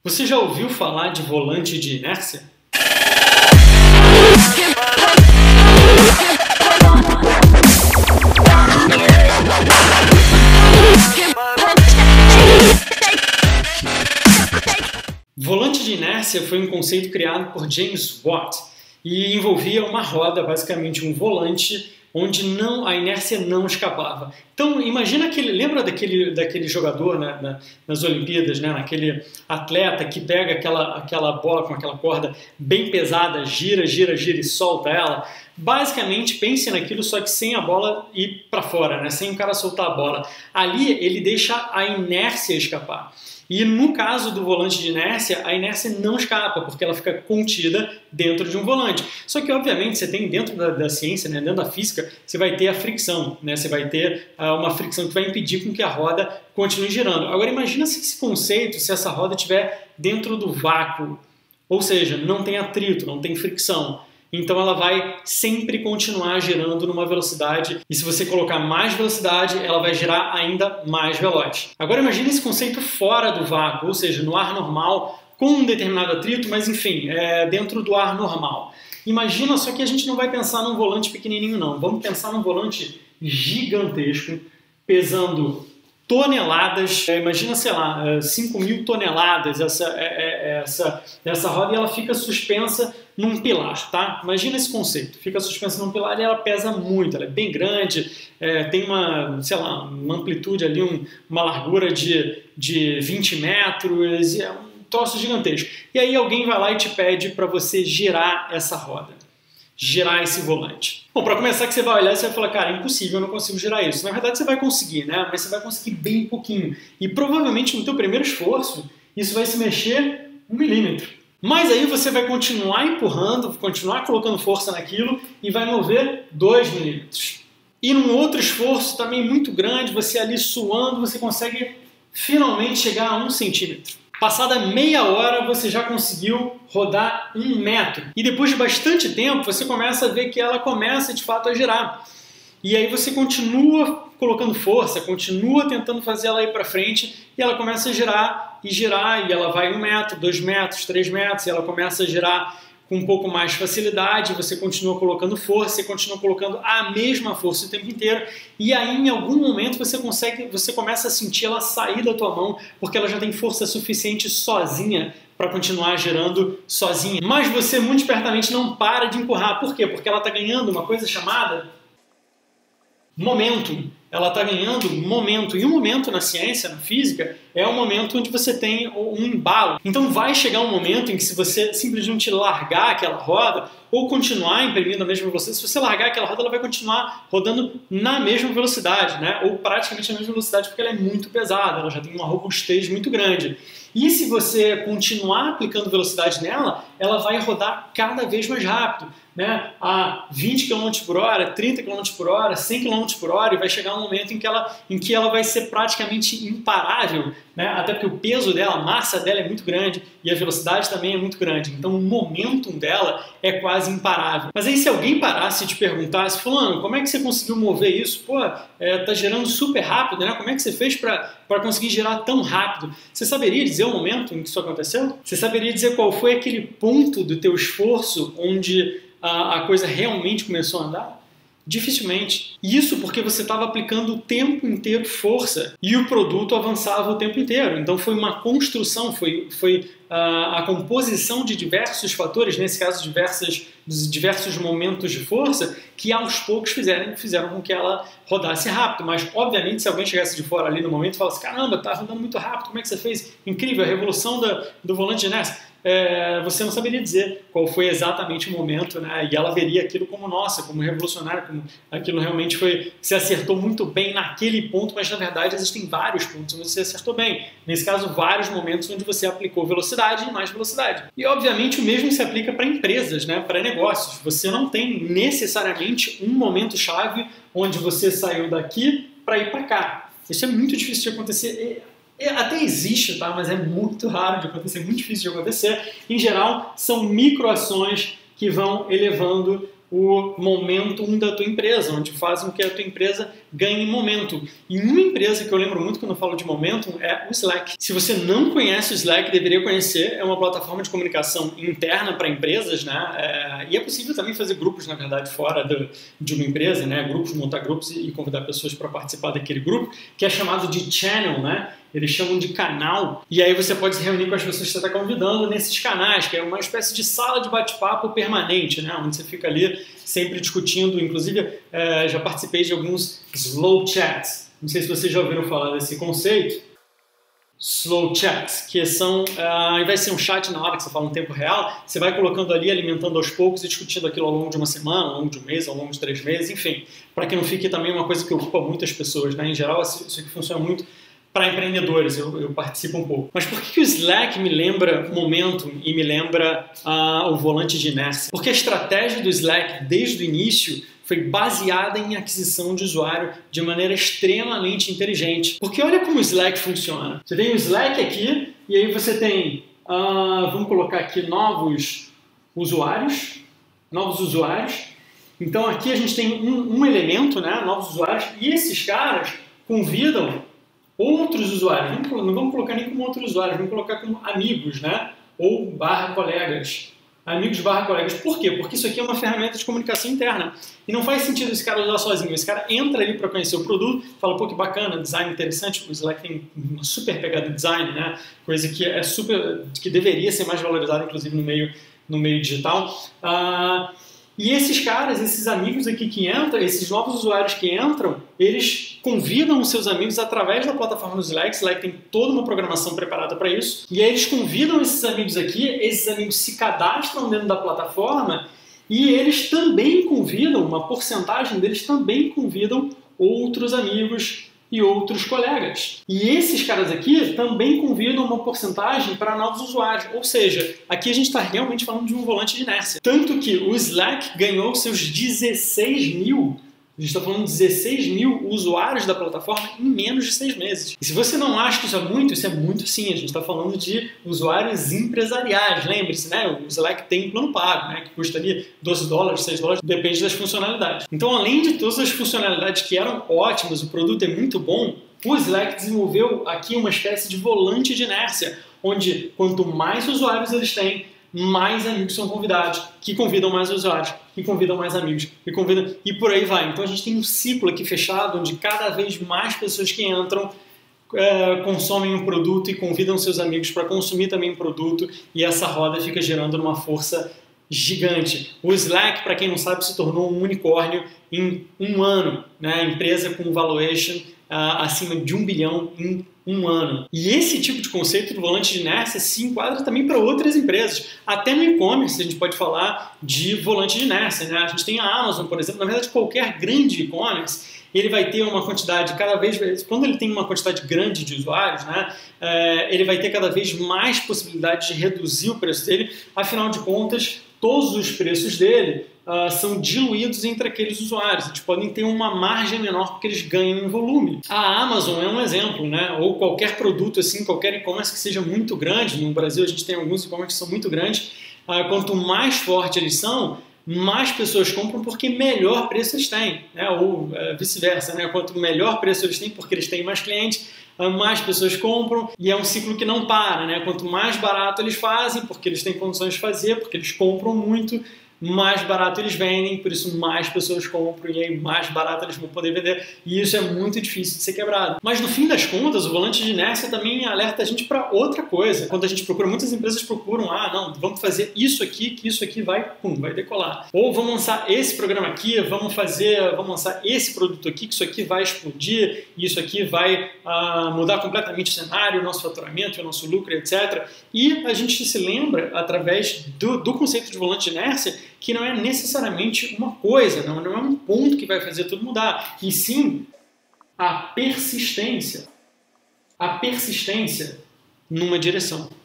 Você já ouviu falar de volante de inércia? Volante de inércia foi um conceito criado por James Watt e envolvia uma roda, basicamente um volante, onde a inércia não escapava. Então, imagina lembra daquele jogador nas Olimpíadas, né? Aquele atleta que pega aquela bola com aquela corda bem pesada, gira e solta ela? Basicamente, pense naquilo, só que sem a bola ir para fora, né? Sem o cara soltar a bola. Ali, ele deixa a inércia escapar. E no caso do volante de inércia, a inércia não escapa, porque ela fica contida dentro de um volante. Só que, obviamente, você tem dentro da ciência, né, dentro da física, você vai ter a fricção, né, você vai ter uma fricção que vai impedir com que a roda continue girando. Agora, imagina se esse conceito, se essa roda estiver dentro do vácuo, ou seja, não tem atrito, não tem fricção. Então ela vai sempre continuar girando numa velocidade, e se você colocar mais velocidade, ela vai girar ainda mais veloz. Agora imagine esse conceito fora do vácuo, ou seja, no ar normal, com um determinado atrito, mas enfim, dentro do ar normal. Imagina, só que a gente não vai pensar num volante pequenininho não, vamos pensar num volante gigantesco, pesando toneladas, imagina, sei lá, 5.000 toneladas essa roda, e ela fica suspensa num pilar, tá? Imagina esse conceito, fica suspensa num pilar e ela pesa muito, ela é bem grande, tem sei lá, uma amplitude ali, uma largura de 20 metros, é um troço gigantesco. E aí alguém vai lá e te pede para você girar essa roda, girar esse volante. Bom, para começar, que você vai olhar e você vai falar, cara, é impossível, eu não consigo girar isso. Na verdade, você vai conseguir, né? Mas você vai conseguir bem pouquinho. E provavelmente no teu primeiro esforço, isso vai se mexer 1 milímetro. Mas aí você vai continuar empurrando, continuar colocando força naquilo e vai mover 2 milímetros. E num outro esforço também muito grande, você ali suando, você consegue finalmente chegar a 1 centímetro. Passada meia hora, você já conseguiu rodar 1 metro. E depois de bastante tempo, você começa a ver que ela começa de fato a girar. E aí você continua colocando força, continua tentando fazer ela ir para frente, e ela começa a girar, e ela vai 1 metro, 2 metros, 3 metros, e ela começa a girar com um pouco mais facilidade, você continua colocando força, você continua colocando a mesma força o tempo inteiro, e aí em algum momento você começa a sentir ela sair da tua mão, porque ela já tem força suficiente sozinha para continuar girando sozinha. Mas você muito espertamente não para de empurrar. Por quê? Porque ela está ganhando uma coisa chamada momento. Ela está ganhando momento. E o momento na ciência, na física, é o momento onde você tem um embalo. Então vai chegar um momento em que, se você simplesmente largar aquela roda ou continuar imprimindo a mesma velocidade, se você largar aquela roda, ela vai continuar rodando na mesma velocidade, né? Ou praticamente na mesma velocidade, porque ela é muito pesada, ela já tem uma robustez muito grande. E se você continuar aplicando velocidade nela, ela vai rodar cada vez mais rápido, né? A 20 km por hora, 30 km por hora, 100 km por hora, e vai chegar um momento em que ela vai ser praticamente imparável, né? Até porque o peso dela, a massa dela é muito grande e a velocidade também é muito grande. Então o momentum dela é quase imparável. Mas aí, se alguém parasse e te perguntasse, fulano, como é que você conseguiu mover isso? Pô, tá girando super rápido, né? Como é que você fez para conseguir girar tão rápido? Você saberia dizer o momento em que isso aconteceu? Você saberia dizer qual foi aquele ponto do teu esforço onde a coisa realmente começou a andar? Dificilmente. Isso porque você estava aplicando o tempo inteiro força e o produto avançava o tempo inteiro. Então foi uma construção, foi a composição de diversos fatores, nesse caso diversos momentos de força, que aos poucos fizeram com que ela rodasse rápido. Mas obviamente, se alguém chegasse de fora ali no momento e falasse, caramba, tá rodando muito rápido, como é que você fez? Incrível, a revolução do volante de inércia. Você não saberia dizer qual foi exatamente o momento, né? E ela veria aquilo como, nossa, como revolucionário, como aquilo realmente foi, você acertou muito bem naquele ponto, mas na verdade existem vários pontos onde você acertou bem. Nesse caso, vários momentos onde você aplicou velocidade e mais velocidade. E obviamente o mesmo se aplica para empresas, né? Para negócios. Você não tem necessariamente um momento-chave onde você saiu daqui para ir para cá. Isso é muito difícil de acontecer. Até existe, tá? Mas é muito raro de acontecer, muito difícil de acontecer. Em geral, são microações que vão elevando o momentum da tua empresa, onde fazem com que a tua empresa ganhe momento. E uma empresa que eu lembro muito quando eu falo de momentum é o Slack. Se você não conhece o Slack, deveria conhecer. É uma plataforma de comunicação interna para empresas, né? E é possível também fazer grupos, na verdade, fora de uma empresa, né? Grupos, montar grupos e convidar pessoas para participar daquele grupo, que é chamado de channel, né? Eles chamam de canal, e aí você pode se reunir com as pessoas que você está convidando nesses canais, que é uma espécie de sala de bate-papo permanente, né? Onde você fica ali sempre discutindo. Inclusive, já participei de alguns slow chats. Não sei se vocês já ouviram falar desse conceito. Slow chats, que são, ao invés de ser um chat na hora que você fala no tempo real, você vai colocando ali, alimentando aos poucos e discutindo aquilo ao longo de uma semana, ao longo de um mês, ao longo de 3 meses, enfim, para que não fique também uma coisa que ocupa muitas pessoas, né? Em geral, isso aqui funciona muito para empreendedores, eu participo um pouco. Mas por que o Slack me lembra Momentum e me lembra o volante de inércia? Porque a estratégia do Slack, desde o início, foi baseada em aquisição de usuário de maneira extremamente inteligente. Porque olha como o Slack funciona. Você tem o Slack aqui, e aí você tem, vamos colocar aqui novos usuários. Então aqui a gente tem um elemento, né, novos usuários, e esses caras convidam outros usuários. Não vamos colocar nem como outros usuários, vamos colocar como amigos, né? Ou /colegas. Amigos /colegas. Por quê? Porque isso aqui é uma ferramenta de comunicação interna. E não faz sentido esse cara usar sozinho. Esse cara entra ali para conhecer o produto, fala, pô, que bacana, design interessante. O Slack tem uma super pegada de design, né? Coisa que é que deveria ser mais valorizada, inclusive, no meio digital. E esses caras, esses amigos aqui que entram, esses novos usuários que entram, eles convidam os seus amigos através da plataforma do Slack. Slack tem toda uma programação preparada para isso. E aí eles convidam esses amigos aqui, esses amigos se cadastram dentro da plataforma e eles também convidam, uma porcentagem deles também convidam outros amigos e outros colegas. E esses caras aqui também convidam uma porcentagem para novos usuários. Ou seja, aqui a gente está realmente falando de um volante de inércia. Tanto que o Slack ganhou seus 16 mil, a gente está falando de 16 mil usuários da plataforma em menos de 6 meses. E se você não acha que isso é muito sim. A gente está falando de usuários empresariais. Lembre-se, né? O Slack tem plano pago, né? Que custa ali $12, $6, depende das funcionalidades. Então, além de todas as funcionalidades que eram ótimas, o produto é muito bom, o Slack desenvolveu aqui uma espécie de volante de inércia, onde quanto mais usuários eles têm, mais amigos são convidados, que convidam mais usuários, que convidam mais amigos, que convidam, e por aí vai. Então a gente tem um ciclo aqui fechado, onde cada vez mais pessoas que entram consomem um produto e convidam seus amigos para consumir também um produto, e essa roda fica gerando uma força gigante. O Slack, para quem não sabe, se tornou um unicórnio em 1 ano, né? Empresa com valuation acima de 1 bilhão em 1 ano. E esse tipo de conceito do volante de inércia se enquadra também para outras empresas. Até no e-commerce a gente pode falar de volante de inércia, né? A gente tem a Amazon, por exemplo. Na verdade, qualquer grande e-commerce, ele vai ter uma quantidade cada vez... Quando ele tem uma quantidade grande de usuários, né, ele vai ter cada vez mais possibilidade de reduzir o preço dele. Afinal de contas, todos os preços dele são diluídos entre aqueles usuários. Eles podem ter uma margem menor porque eles ganham em volume. A Amazon é um exemplo, né? Ou qualquer produto, assim, qualquer e-commerce que seja muito grande. No Brasil a gente tem alguns e-commerce que são muito grandes. Quanto mais forte eles são, mais pessoas compram porque melhor preço eles têm, né? Ou vice-versa, né? Quanto melhor preço eles têm porque eles têm mais clientes, mais pessoas compram, e é um ciclo que não para, né? Quanto mais barato eles fazem, porque eles têm condições de fazer, porque eles compram muito, mais barato eles vendem, por isso mais pessoas compram e aí mais barato eles vão poder vender, e isso é muito difícil de ser quebrado. Mas no fim das contas, o volante de inércia também alerta a gente para outra coisa. Quando a gente procura, muitas empresas procuram, não, vamos fazer isso aqui, que isso aqui vai decolar. Ou vamos lançar esse programa aqui, vamos lançar esse produto aqui, que isso aqui vai explodir, e isso aqui vai mudar completamente o cenário, o nosso faturamento, o nosso lucro, etc. E a gente se lembra, através do conceito de volante de inércia, que não é necessariamente uma coisa, não é um ponto que vai fazer tudo mudar, e sim a persistência numa direção.